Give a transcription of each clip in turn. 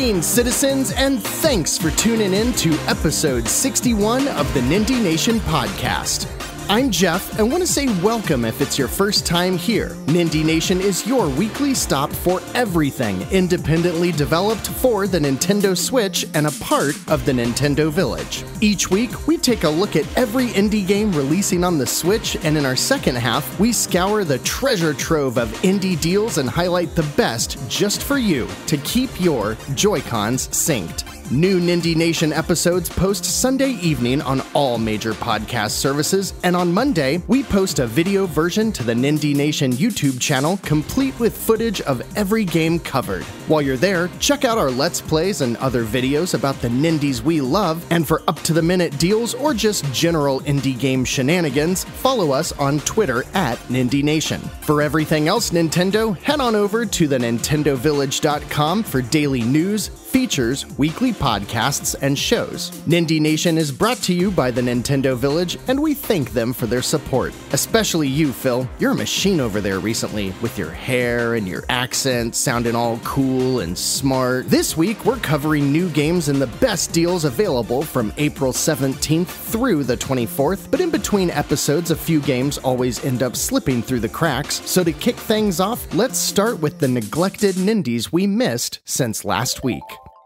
Greetings, citizens, and thanks for tuning in to episode 61 of the Nindie Nation podcast. I'm Jeff, and want to say welcome if it's your first time here. Nindie Nation is your weekly stop for everything independently developed for the Nintendo Switch and a part of the Nintendo Village. Each week, we take a look at every indie game releasing on the Switch, and in our second half, we scour the treasure trove of indie deals and highlight the best just for you to keep your Joy-Cons synced. New Nindie Nation episodes post Sunday evening on all major podcast services, and on Monday, we post a video version to the Nindie Nation YouTube channel complete with footage of every game covered. While you're there, check out our Let's Plays and other videos about the Nindies we love, and for up-to-the-minute deals or just general indie game shenanigans, follow us on Twitter at Nindie Nation. For everything else Nintendo, head on over to the nintendovillage.com for daily news, features, weekly podcasts, and shows. Nindie Nation is brought to you by the Nintendo Village, and we thank them for their support. Especially you, Phil. You're a machine over there recently, with your hair and your accent sounding all cool and smart. This week, we're covering new games and the best deals available from April 17th through the 24th, but in between episodes, a few games always end up slipping through the cracks. So to kick things off, let's start with the neglected Nindies we missed since last week.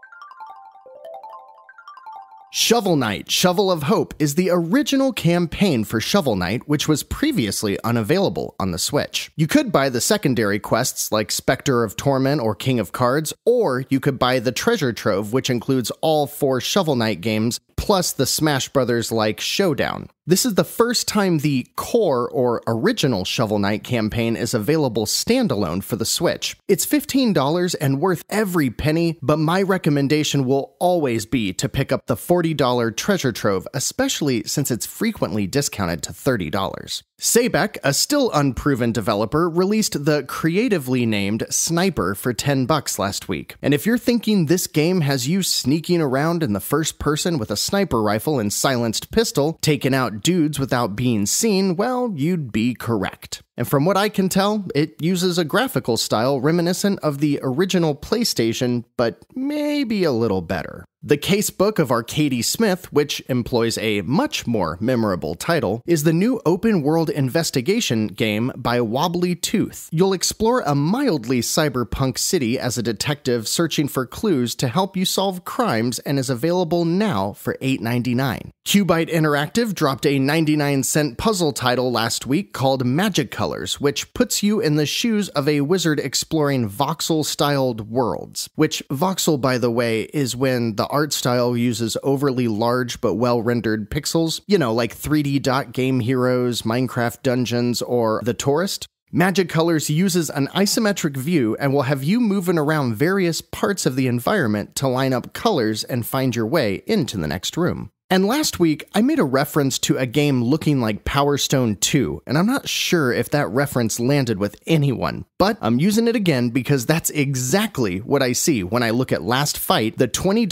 Shovel Knight, Shovel of Hope is the original campaign for Shovel Knight, which was previously unavailable on the Switch. You could buy the secondary quests like Spectre of Torment or King of Cards, or you could buy the Treasure Trove, which includes all 4 Shovel Knight games, plus the Smash Brothers-like Showdown. This is the first time the core or original Shovel Knight campaign is available standalone for the Switch. It's $15 and worth every penny, but my recommendation will always be to pick up the $40 Treasure Trove, especially since it's frequently discounted to $30. Saybeck, a still unproven developer, released the creatively named Sniper for $10 last week. And if you're thinking this game has you sneaking around in the first person with a sniper rifle and silenced pistol, taking out dudes without being seen, well, you'd be correct. And from what I can tell, it uses a graphical style reminiscent of the original PlayStation, but maybe a little better. The Casebook of Arcady Smith, which employs a much more memorable title, is the new open-world investigation game by Wobbly Tooth. You'll explore a mildly cyberpunk city as a detective searching for clues to help you solve crimes, and is available now for $8.99. QuByte Interactive dropped a 99-cent puzzle title last week called Magic Colors, which puts you in the shoes of a wizard exploring voxel-styled worlds. Which, voxel, by the way, is when the art style uses overly large but well-rendered pixels, like 3D Dot Game Heroes, Minecraft Dungeons, or The Tourist. Magic Colors uses an isometric view and will have you moving around various parts of the environment to line up colors and find your way into the next room. And last week, I made a reference to a game looking like Power Stone 2, and I'm not sure if that reference landed with anyone, but I'm using it again because that's exactly what I see when I look at Last Fight, the $20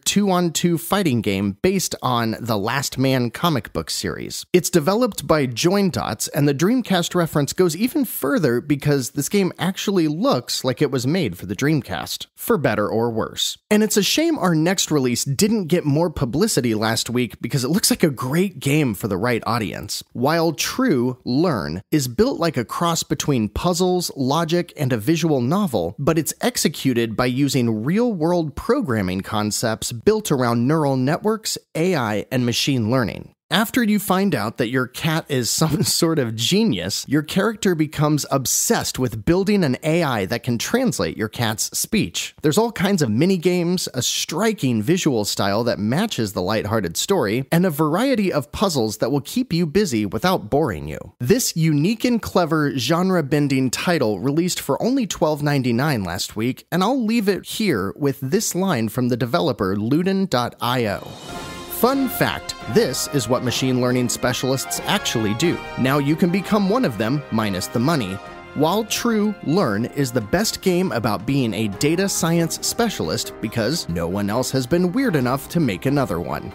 2-on-2 fighting game based on the Last Man comic book series. It's developed by Join Dots, and the Dreamcast reference goes even further because this game actually looks like it was made for the Dreamcast, for better or worse. And it's a shame our next release didn't get more publicity last week because it looks like a great game for the right audience. While True Learn is built like a cross between puzzles, logic, and a visual novel, but it's executed by using real-world programming concepts built around neural networks, AI, and machine learning. After you find out that your cat is some sort of genius, your character becomes obsessed with building an AI that can translate your cat's speech. There's all kinds of mini-games, a striking visual style that matches the lighthearted story, and a variety of puzzles that will keep you busy without boring you. This unique and clever genre-bending title released for only $12.99 last week, and I'll leave it here with this line from the developer Luden.io. Fun fact, this is what machine learning specialists actually do. Now you can become one of them, minus the money. While True Learn is the best game about being a data science specialist because no one else has been weird enough to make another one.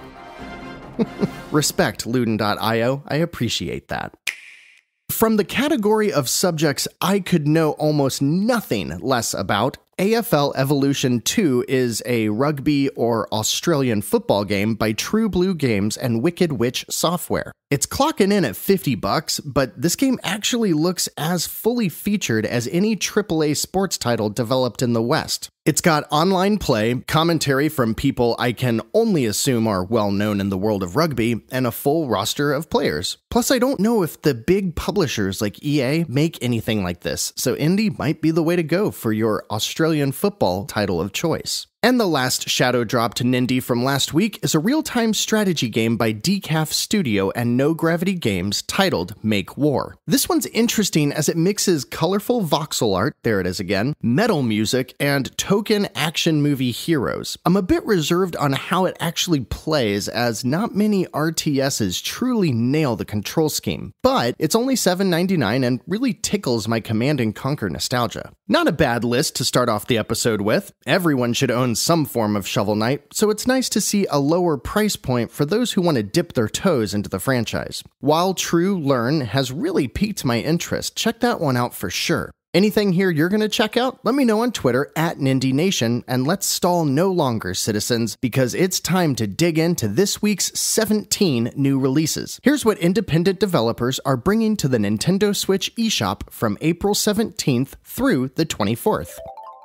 Respect, Luden.io, I appreciate that. From the category of subjects I could know almost nothing less about, AFL Evolution 2 is a rugby or Australian football game by True Blue Games and Wicked Witch Software. It's clocking in at $50, but this game actually looks as fully featured as any AAA sports title developed in the West. It's got online play, commentary from people I can only assume are well known in the world of rugby, and a full roster of players. Plus, I don't know if the big publishers like EA make anything like this, so Indie might be the way to go for your Australian football title of choice. And the last shadow drop to Nindie from last week is a real-time strategy game by Decaf Studio and No Gravity Games titled Make War. This one's interesting as it mixes colorful voxel art, there it is again, metal music, and token action movie heroes. I'm a bit reserved on how it actually plays, as not many RTSs truly nail the control scheme, but it's only $7.99 and really tickles my Command & Conquer nostalgia. Not a bad list to start off the episode with. Everyone should own some form of Shovel Knight, so it's nice to see a lower price point for those who want to dip their toes into the franchise. While True Learn has really piqued my interest, check that one out for sure. Anything here you're going to check out? Let me know on Twitter @NindieNation, and let's stall no longer, citizens, because it's time to dig into this week's 17 new releases. Here's what independent developers are bringing to the Nintendo Switch eShop from April 17th through the 24th.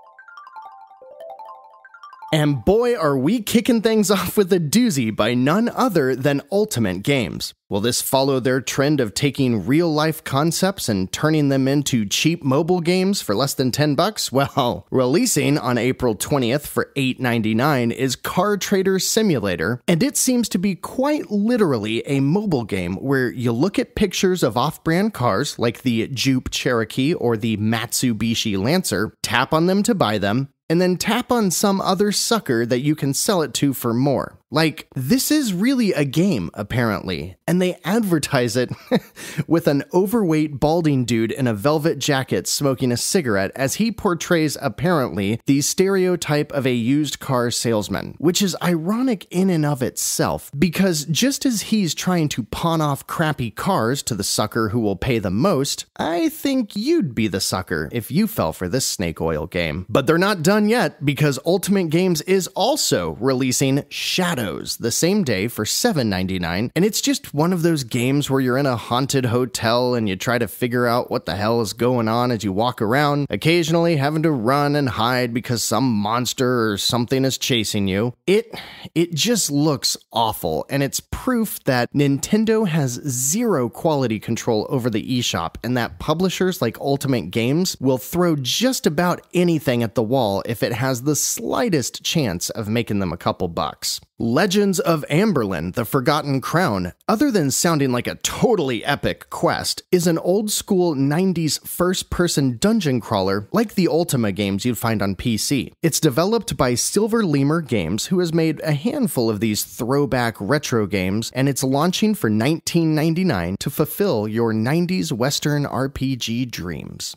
And boy, are we kicking things off with a doozy by none other than Ultimate Games. Will this follow their trend of taking real-life concepts and turning them into cheap mobile games for less than $10? Well, releasing on April 20th for $8.99 is Car Trader Simulator, and it seems to be quite literally a mobile game where you look at pictures of off-brand cars like the Jupe Cherokee or the Matsubishi Lancer, tap on them to buy them, and then tap on some other sucker that you can sell it to for more. Like, this is really a game, apparently, and they advertise it with an overweight balding dude in a velvet jacket smoking a cigarette as he portrays, apparently, the stereotype of a used car salesman, which is ironic in and of itself, because just as he's trying to pawn off crappy cars to the sucker who will pay the most, I think you'd be the sucker if you fell for this snake oil game. But they're not done yet, because Ultimate Games is also releasing Shadows the same day for $7.99, and it's just one of those games where you're in a haunted hotel and you try to figure out what the hell is going on as you walk around, occasionally having to run and hide because some monster or something is chasing you. It just looks awful, and it's proof that Nintendo has zero quality control over the eShop, and that publishers like Ultimate Games will throw just about anything at the wall if it has the slightest chance of making them a couple bucks. Legends of Amberlin, The Forgotten Crown, other than sounding like a totally epic quest, is an old-school 90s first-person dungeon crawler like the Ultima games you'd find on PC. It's developed by Silver Lemur Games, who has made a handful of these throwback retro games, and it's launching for $19.99 to fulfill your 90s Western RPG dreams.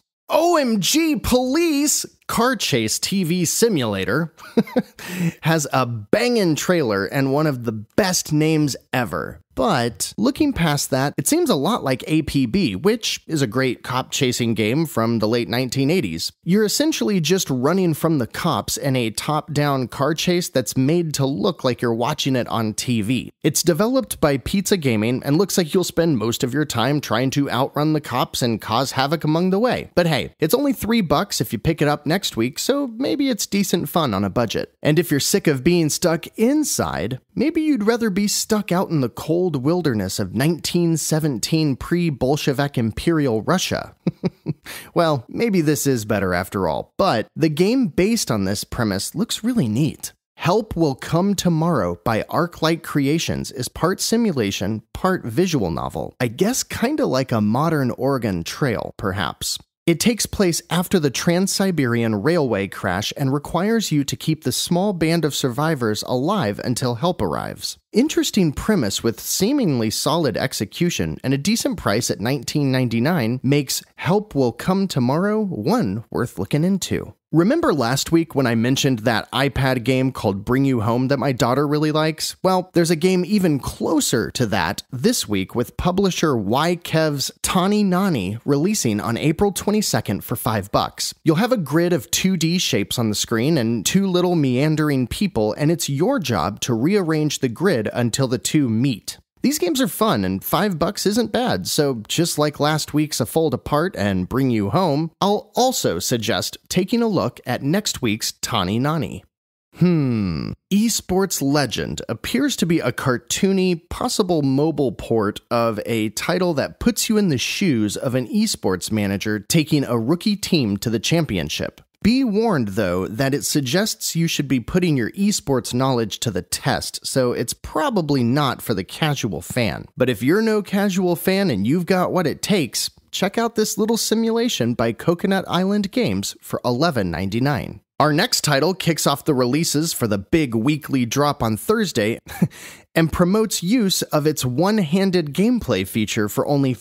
OMG Police! Car Chase TV Simulator has a bangin' trailer and one of the best names ever. But looking past that, it seems a lot like APB, which is a great cop-chasing game from the late 1980s. You're essentially just running from the cops in a top-down car chase that's made to look like you're watching it on TV. It's developed by Pizza Gaming and looks like you'll spend most of your time trying to outrun the cops and cause havoc among the way. But hey, it's only $3 if you pick it up next week, so maybe it's decent fun on a budget. And if you're sick of being stuck inside, maybe you'd rather be stuck out in the cold wilderness of 1917 pre-Bolshevik Imperial Russia. Well, maybe this is better after all, but the game based on this premise looks really neat. Help Will Come Tomorrow by Arclight Creations is part simulation, part visual novel. I guess kinda like a modern Oregon Trail, perhaps. It takes place after the Trans-Siberian Railway crash and requires you to keep the small band of survivors alive until help arrives. Interesting premise with seemingly solid execution and a decent price at $19.99 makes Help Will Come Tomorrow one worth looking into. Remember last week when I mentioned that iPad game called Bring You Home that my daughter really likes? Well, there's a game even closer to that this week with publisher YKev's Tani Nani releasing on April 22nd for $5. You'll have a grid of 2D shapes on the screen and two little meandering people, and it's your job to rearrange the grid until the two meet. These games are fun, and $5 isn't bad, so just like last week's A Fold Apart and Bring You Home, I'll also suggest taking a look at next week's Tani Nani. Esports Legend appears to be a cartoony, possible mobile port of a title that puts you in the shoes of an esports manager taking a rookie team to the championship. Be warned, though, that it suggests you should be putting your esports knowledge to the test, so it's probably not for the casual fan. But if you're no casual fan and you've got what it takes, check out this little simulation by Coconut Island Games for $11.99. Our next title kicks off the releases for the big weekly drop on Thursday and promotes use of its one-handed gameplay feature for only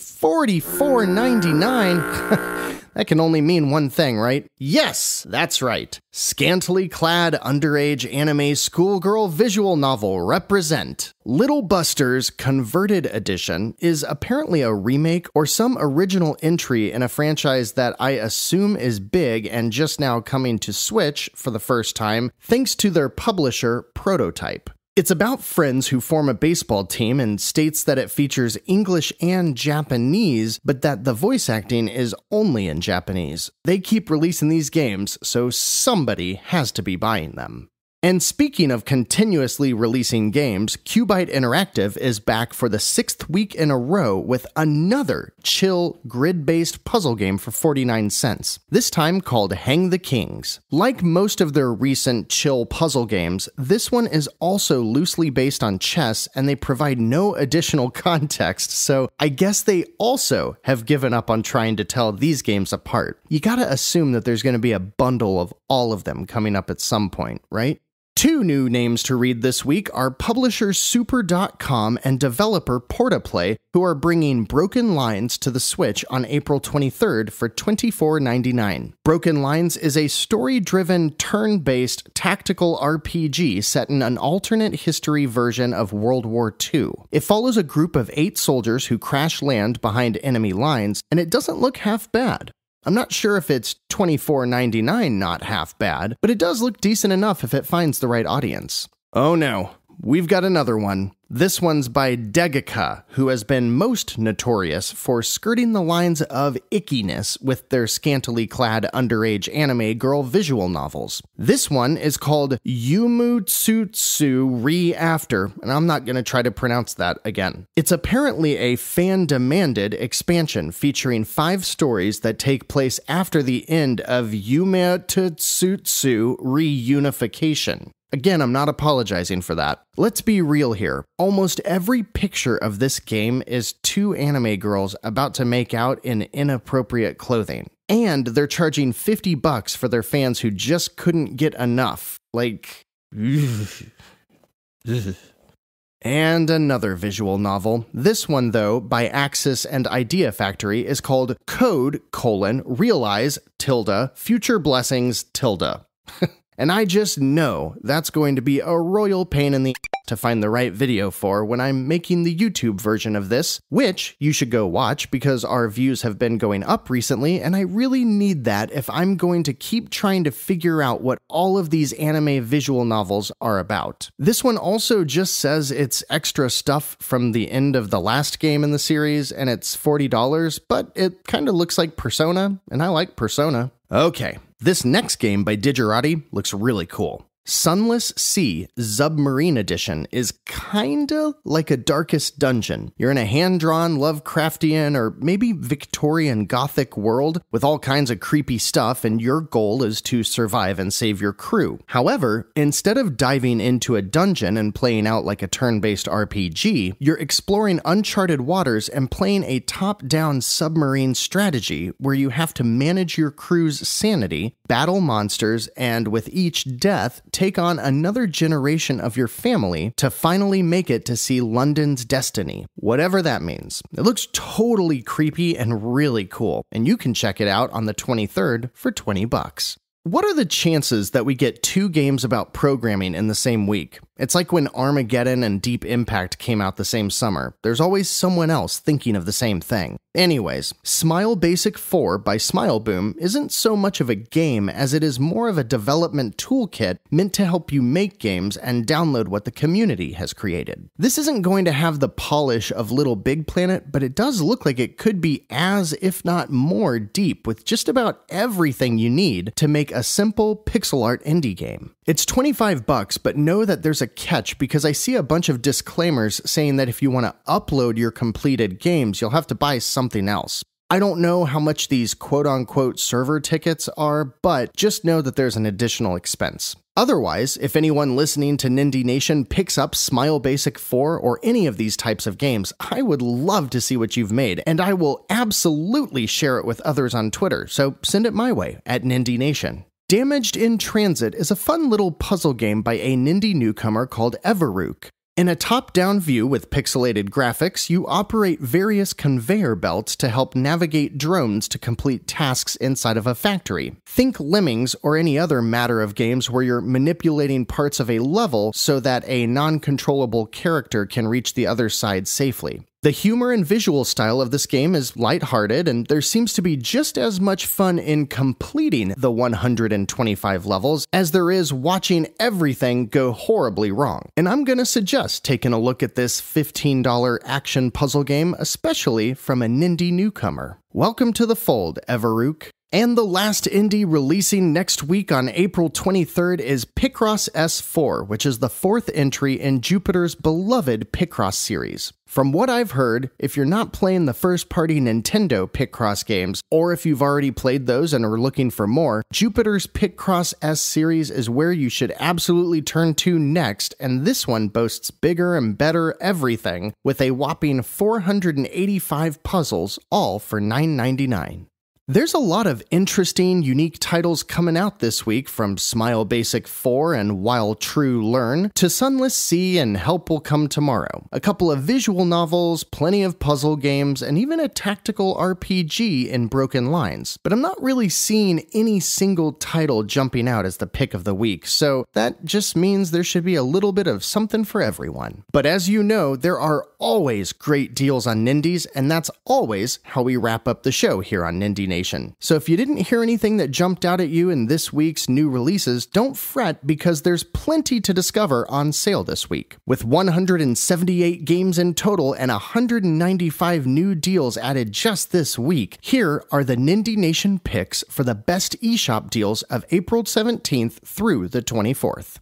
$44.99. That can only mean one thing, right? Yes, that's right. Scantily clad underage anime schoolgirl visual novel Represent. Little Buster's Converted Edition is apparently a remake or some original entry in a franchise that I assume is big and just now coming to Switch for the first time thanks to their publisher Prototype. It's about friends who form a baseball team and states that it features English and Japanese, but that the voice acting is only in Japanese. They keep releasing these games, so somebody has to be buying them. And speaking of continuously releasing games, QuByte Interactive is back for the 6th week in a row with another chill, grid-based puzzle game for 49 cents, this time called Hang the Kings. Like most of their recent chill puzzle games, this one is also loosely based on chess, and they provide no additional context, so I guess they also have given up on trying to tell these games apart. You gotta assume that there's gonna be a bundle of all of them coming up at some point, right? Two new names to read this week are publisher Super.com and developer Portaplay, who are bringing Broken Lines to the Switch on April 23rd for $24.99. Broken Lines is a story-driven, turn-based tactical RPG set in an alternate history version of World War II. It follows a group of 8 soldiers who crash land behind enemy lines, and it doesn't look half bad. I'm not sure if it's $24.99 not half bad, but it does look decent enough if it finds the right audience. Oh no, we've got another one. This one's by Degaka, who has been most notorious for skirting the lines of ickiness with their scantily clad underage anime girl visual novels. This one is called Yumu Re-After, and I'm not going to try to pronounce that again. It's apparently a fan-demanded expansion featuring 5 stories that take place after the end of Yumetsutsutsu reunification. Again, I'm not apologizing for that. Let's be real here. Almost every picture of this game is 2 anime girls about to make out in inappropriate clothing. And they're charging $50 for their fans who just couldn't get enough. Like... And another visual novel. This one, though, by Axis and Idea Factory, is called Code, Realize, Future Blessings, And I just know that's going to be a royal pain in the to find the right video for when I'm making the YouTube version of this, which you should go watch because our views have been going up recently, and I really need that if I'm going to keep trying to figure out what all of these anime visual novels are about. This one also just says it's extra stuff from the end of the last game in the series, and it's $40, but it kind of looks like Persona, and I like Persona. Okay. This next game by Digerati looks really cool. Sunless Sea Submarine Edition is kinda like a Darkest Dungeon. You're in a hand-drawn Lovecraftian or maybe Victorian Gothic world with all kinds of creepy stuff, and your goal is to survive and save your crew. However, instead of diving into a dungeon and playing out like a turn-based RPG, you're exploring uncharted waters and playing a top-down submarine strategy where you have to manage your crew's sanity, battle monsters, and with each death, take on another generation of your family to finally make it to see London's destiny, whatever that means. It looks totally creepy and really cool, and you can check it out on the 23rd for $20. What are the chances that we get 2 games about programming in the same week? It's like when Armageddon and Deep Impact came out the same summer. There's always someone else thinking of the same thing. Anyways, Smile Basic 4 by Smileboom isn't so much of a game as it is more of a development toolkit meant to help you make games and download what the community has created. This isn't going to have the polish of Little Big Planet, but it does look like it could be as, if not more, deep with just about everything you need to make a simple pixel art indie game. It's $25, but know that there's a catch because I see a bunch of disclaimers saying that if you want to upload your completed games, you'll have to buy something else. I don't know how much these quote-unquote server tickets are, but just know that there's an additional expense. Otherwise, if anyone listening to Nindie Nation picks up Smile Basic 4 or any of these types of games, I would love to see what you've made, and I will absolutely share it with others on Twitter, so send it my way at Nindie Nation. Damaged in Transit is a fun little puzzle game by a Nindie newcomer called Everrook. In a top-down view with pixelated graphics, you operate various conveyor belts to help navigate drones to complete tasks inside of a factory. Think Lemmings or any other matter of games where you're manipulating parts of a level so that a non-controllable character can reach the other side safely. The humor and visual style of this game is lighthearted, and there seems to be just as much fun in completing the 125 levels as there is watching everything go horribly wrong. And I'm gonna suggest taking a look at this $15 action puzzle game, especially from a Nindie newcomer. Welcome to the fold, Everrook. And the last indie releasing next week on April 23rd is Picross S4, which is the 4th entry in Jupiter's beloved Picross series. From what I've heard, if you're not playing the first-party Nintendo Picross games, or if you've already played those and are looking for more, Jupiter's Picross S series is where you should absolutely turn to next, and this one boasts bigger and better everything, with a whopping 485 puzzles, all for $9.99. There's a lot of interesting, unique titles coming out this week, from Smile Basic 4 and While True Learn to Sunless Sea and Help Will Come Tomorrow. A couple of visual novels, plenty of puzzle games, and even a tactical RPG in Broken Lines. But I'm not really seeing any single title jumping out as the pick of the week, so that just means there should be a little bit of something for everyone. But as you know, there are always great deals on Nindies, and that's always how we wrap up the show here on Nindie Nation. So if you didn't hear anything that jumped out at you in this week's new releases, don't fret because there's plenty to discover on sale this week. With 178 games in total and 195 new deals added just this week, here are the Nindie Nation picks for the best eShop deals of April 17th through the 24th.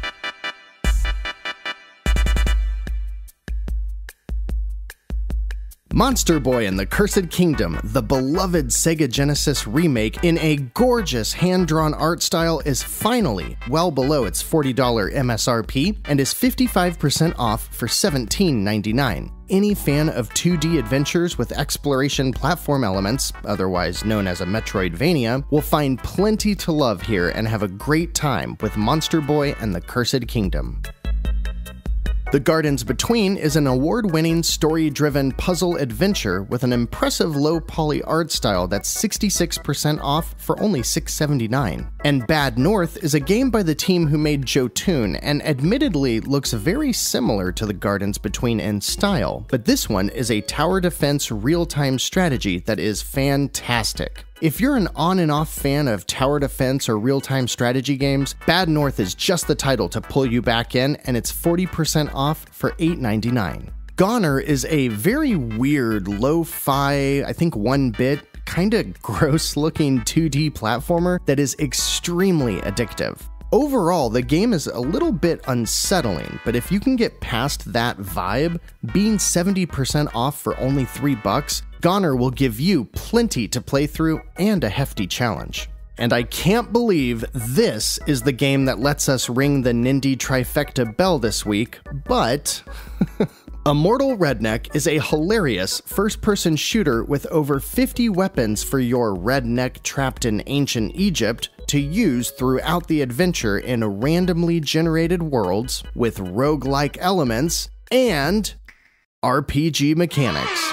Monster Boy and the Cursed Kingdom, the beloved Sega Genesis remake in a gorgeous hand-drawn art style, is finally well below its $40 MSRP and is 55% off for $17.99. Any fan of 2D adventures with exploration platform elements, otherwise known as a Metroidvania, will find plenty to love here and have a great time with Monster Boy and the Cursed Kingdom. The Gardens Between is an award-winning, story-driven puzzle adventure with an impressive low-poly art style that's 66% off for only $6.79. And Bad North is a game by the team who made Jotun, and admittedly looks very similar to The Gardens Between in style, but this one is a tower defense real-time strategy that is fantastic. If you're an on and off fan of tower defense or real-time strategy games, Bad North is just the title to pull you back in, and it's 40% off for $8.99. Goner is a very weird, lo-fi, I think 1-bit, kinda gross-looking 2D platformer that is extremely addictive. Overall, the game is a little bit unsettling, but if you can get past that vibe, being 70% off for only $3, Goner will give you plenty to play through and a hefty challenge. And I can't believe this is the game that lets us ring the Nindie trifecta bell this week, but Immortal Redneck is a hilarious first-person shooter with over 50 weapons for your redneck trapped in ancient Egypt to use throughout the adventure in randomly generated worlds with roguelike elements and RPG mechanics.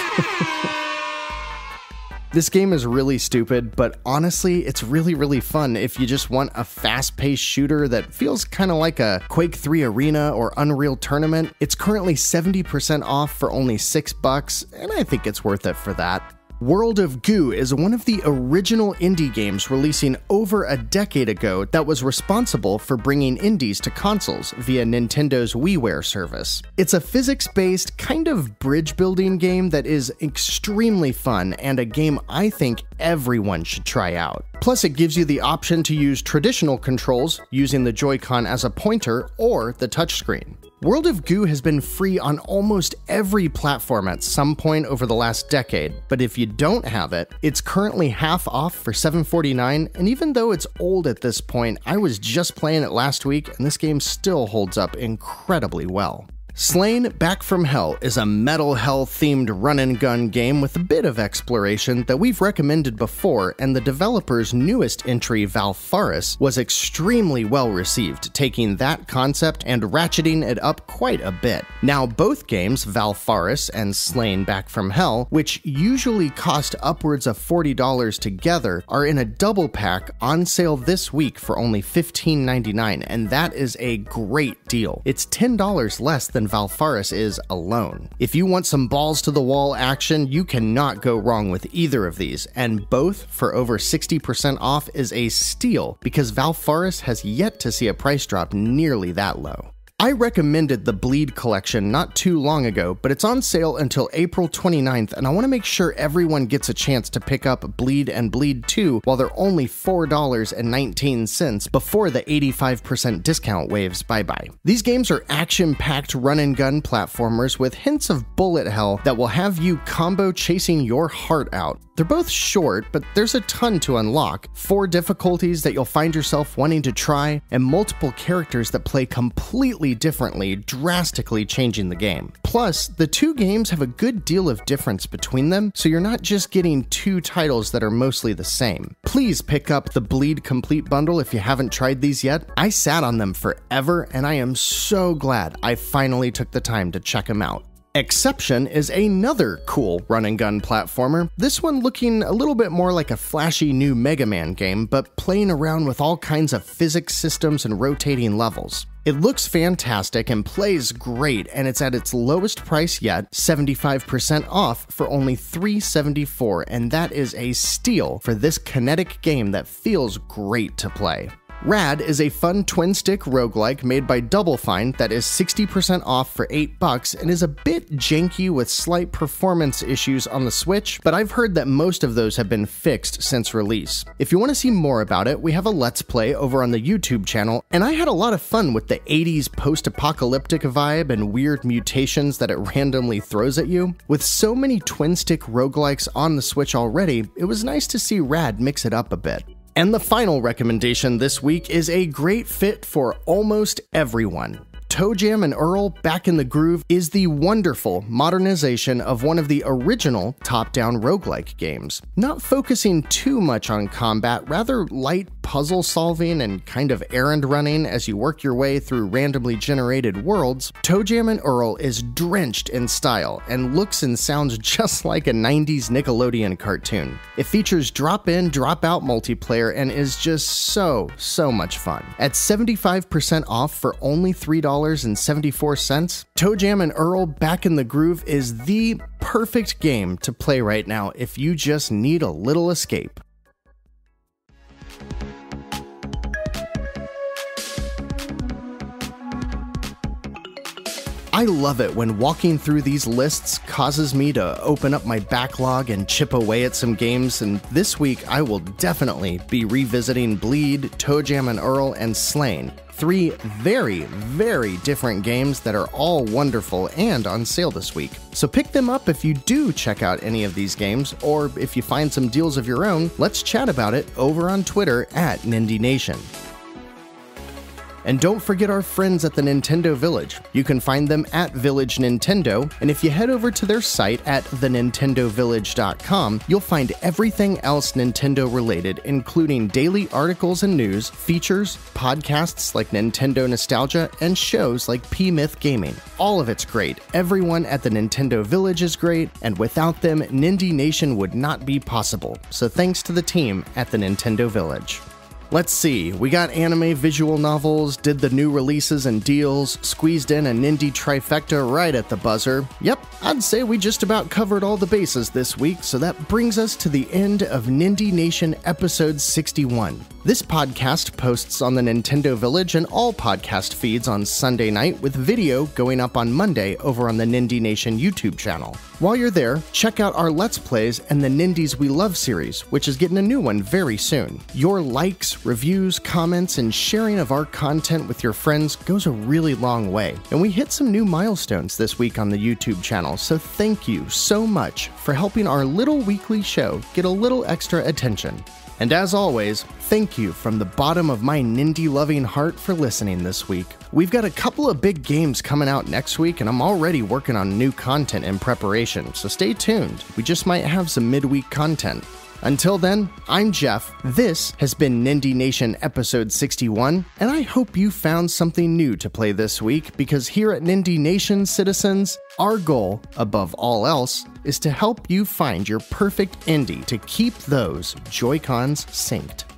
This game is really stupid, but honestly, it's really fun if you just want a fast-paced shooter that feels kind of like a Quake 3 Arena or Unreal Tournament. It's currently 70% off for only $6, and I think it's worth it for that. World of Goo is one of the original indie games releasing over a decade ago that was responsible for bringing indies to consoles via Nintendo's WiiWare service. It's a physics-based kind of bridge-building game that is extremely fun and a game I think everyone should try out. Plus, it gives you the option to use traditional controls using the Joy-Con as a pointer or the touchscreen. World of Goo has been free on almost every platform at some point over the last decade, but if you don't have it, it's currently half off for $7.49, and even though it's old at this point, I was just playing it last week and this game still holds up incredibly well. Slain Back from Hell is a Metal Hell themed run and gun game with a bit of exploration that we've recommended before, and the developer's newest entry, Valfaris, was extremely well received, taking that concept and ratcheting it up quite a bit. Now both games, Valfaris and Slain Back from Hell, which usually cost upwards of $40 together, are in a double pack on sale this week for only $15.99, and that is a great deal. It's $10 less than Valfaris is alone. If you want some balls to the wall action, you cannot go wrong with either of these, and both for over 60% off is a steal because Valfaris has yet to see a price drop nearly that low. I recommended the Bleed collection not too long ago, but it's on sale until April 29th, and I want to make sure everyone gets a chance to pick up Bleed and Bleed 2 while they're only $4.19 before the 85% discount waves bye-bye. These games are action-packed run-and-gun platformers with hints of bullet hell that will have you combo chasing your heart out. They're both short, but there's a ton to unlock, 4 difficulties that you'll find yourself wanting to try, and multiple characters that play completely differently, drastically changing the game. Plus, the two games have a good deal of difference between them, so you're not just getting 2 titles that are mostly the same. Please pick up the Bleed Complete bundle if you haven't tried these yet. I sat on them forever, and I am so glad I finally took the time to check them out. Exception is another cool run-and-gun platformer, this one looking a little bit more like a flashy new Mega Man game, but playing around with all kinds of physics systems and rotating levels. It looks fantastic and plays great, and it's at its lowest price yet, 75% off for only $3.74, and that is a steal for this kinetic game that feels great to play. Rad is a fun twin-stick roguelike made by Double Fine that is 60% off for $8 and is a bit janky with slight performance issues on the Switch, but I've heard that most of those have been fixed since release. If you want to see more about it, we have a Let's Play over on the YouTube channel, and I had a lot of fun with the 80s post-apocalyptic vibe and weird mutations that it randomly throws at you. With so many twin-stick roguelikes on the Switch already, it was nice to see Rad mix it up a bit. And the final recommendation this week is a great fit for almost everyone. ToeJam and Earl Back in the Groove is the wonderful modernization of one of the original top-down roguelike games. Not focusing too much on combat, rather light puzzle solving and kind of errand running as you work your way through randomly generated worlds, ToeJam and Earl is drenched in style and looks and sounds just like a 90s Nickelodeon cartoon. It features drop-in, drop-out multiplayer and is just so much fun. At 75% off for only $3.74, ToeJam and Earl Back in the Groove is the perfect game to play right now if you just need a little escape. I love it when walking through these lists causes me to open up my backlog and chip away at some games, and this week I will definitely be revisiting Bleed, ToeJam and Earl, and Slain. 3 very different games that are all wonderful and on sale this week. So pick them up if you do check out any of these games, or if you find some deals of your own, let's chat about it over on Twitter at Nindie Nation. And don't forget our friends at the Nintendo Village. You can find them at Village Nintendo, and if you head over to their site at thenintendovillage.com, you'll find everything else Nintendo related, including daily articles and news, features, podcasts like Nintendo Nostalgia, and shows like P-Myth Gaming. All of it's great. Everyone at the Nintendo Village is great, and without them, Nindie Nation would not be possible. So thanks to the team at the Nintendo Village. Let's see, we got anime visual novels, did the new releases and deals, squeezed in a Nindie trifecta right at the buzzer. Yep, I'd say we just about covered all the bases this week, so that brings us to the end of Nindie Nation episode 61. This podcast posts on the Nintendo Village and all podcast feeds on Sunday night, with video going up on Monday over on the Nindie Nation YouTube channel. While you're there, check out our Let's Plays and the Nindies We Love series, which is getting a new one very soon. Your likes, reviews, comments, and sharing of our content with your friends goes a really long way. And we hit some new milestones this week on the YouTube channel, so thank you so much for helping our little weekly show get a little extra attention. And as always, thank you from the bottom of my Nindie-loving heart for listening this week. We've got a couple of big games coming out next week, and I'm already working on new content in preparation, so stay tuned. We just might have some midweek content. Until then, I'm Jeff. This has been Nindie Nation episode 61, and I hope you found something new to play this week, because here at Nindie Nation, citizens, our goal, above all else, is to help you find your perfect indie to keep those Joy-Cons synced.